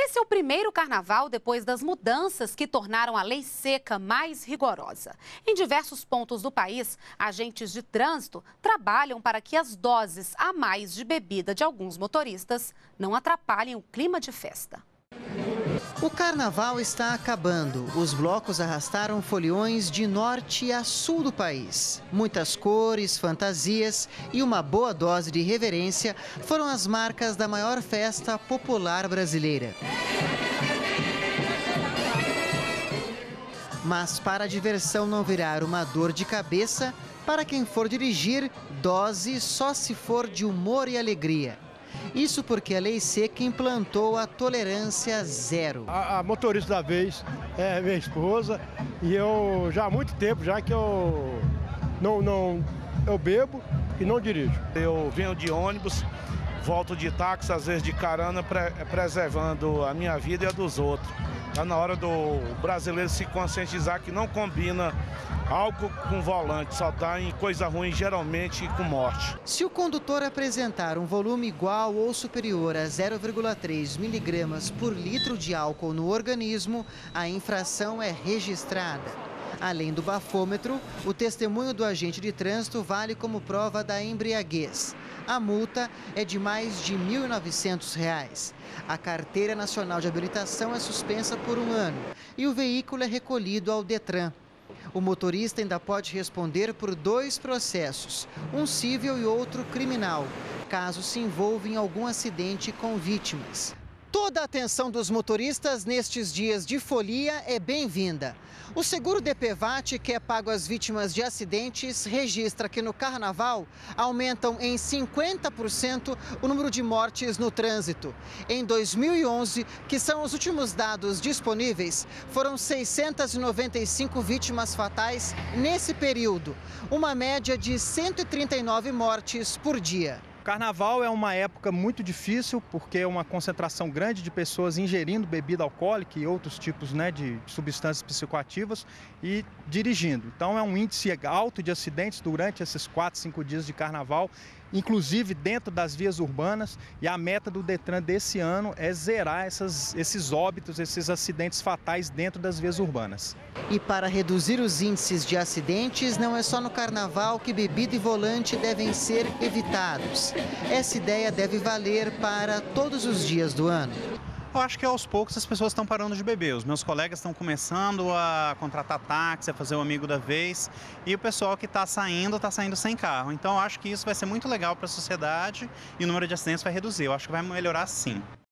Esse é o primeiro carnaval depois das mudanças que tornaram a lei seca mais rigorosa. Em diversos pontos do país, agentes de trânsito trabalham para que as doses a mais de bebida de alguns motoristas não atrapalhem o clima de festa. O carnaval está acabando. Os blocos arrastaram foliões de norte a sul do país. Muitas cores, fantasias e uma boa dose de irreverência foram as marcas da maior festa popular brasileira. Mas para a diversão não virar uma dor de cabeça, para quem for dirigir, dose só se for de humor e alegria. Isso porque a lei seca implantou a tolerância zero. A motorista da vez é minha esposa e eu já há muito tempo já que eu bebo e não dirijo. Eu venho de ônibus, volto de táxi, às vezes de carona, preservando a minha vida e a dos outros. Está na hora do brasileiro se conscientizar que não combina álcool com volante, só dá em coisa ruim, geralmente com morte. Se o condutor apresentar um volume igual ou superior a 0,3 miligramas por litro de álcool no organismo, a infração é registrada. Além do bafômetro, o testemunho do agente de trânsito vale como prova da embriaguez. A multa é de mais de R$ 1.900. A Carteira Nacional de Habilitação é suspensa por 1 ano e o veículo é recolhido ao Detran. O motorista ainda pode responder por 2 processos, um civil e outro criminal, caso se envolva em algum acidente com vítimas. Toda a atenção dos motoristas nestes dias de folia é bem-vinda. O seguro DPVAT, que é pago às vítimas de acidentes, registra que no carnaval aumentam em 50% o número de mortes no trânsito. Em 2011, que são os últimos dados disponíveis, foram 695 vítimas fatais nesse período, uma média de 139 mortes por dia. Carnaval é uma época muito difícil porque é uma concentração grande de pessoas ingerindo bebida alcoólica e outros tipos de substâncias psicoativas e dirigindo. Então é um índice alto de acidentes durante esses 4, 5 dias de carnaval, inclusive dentro das vias urbanas, e a meta do Detran desse ano é zerar esses óbitos, esses acidentes fatais dentro das vias urbanas. E para reduzir os índices de acidentes, não é só no carnaval que bebida e volante devem ser evitados. Essa ideia deve valer para todos os dias do ano. Eu acho que aos poucos as pessoas estão parando de beber. Os meus colegas estão começando a contratar táxi, a fazer o amigo da vez. E o pessoal que está saindo sem carro. Então eu acho que isso vai ser muito legal para a sociedade e o número de acidentes vai reduzir. Eu acho que vai melhorar sim.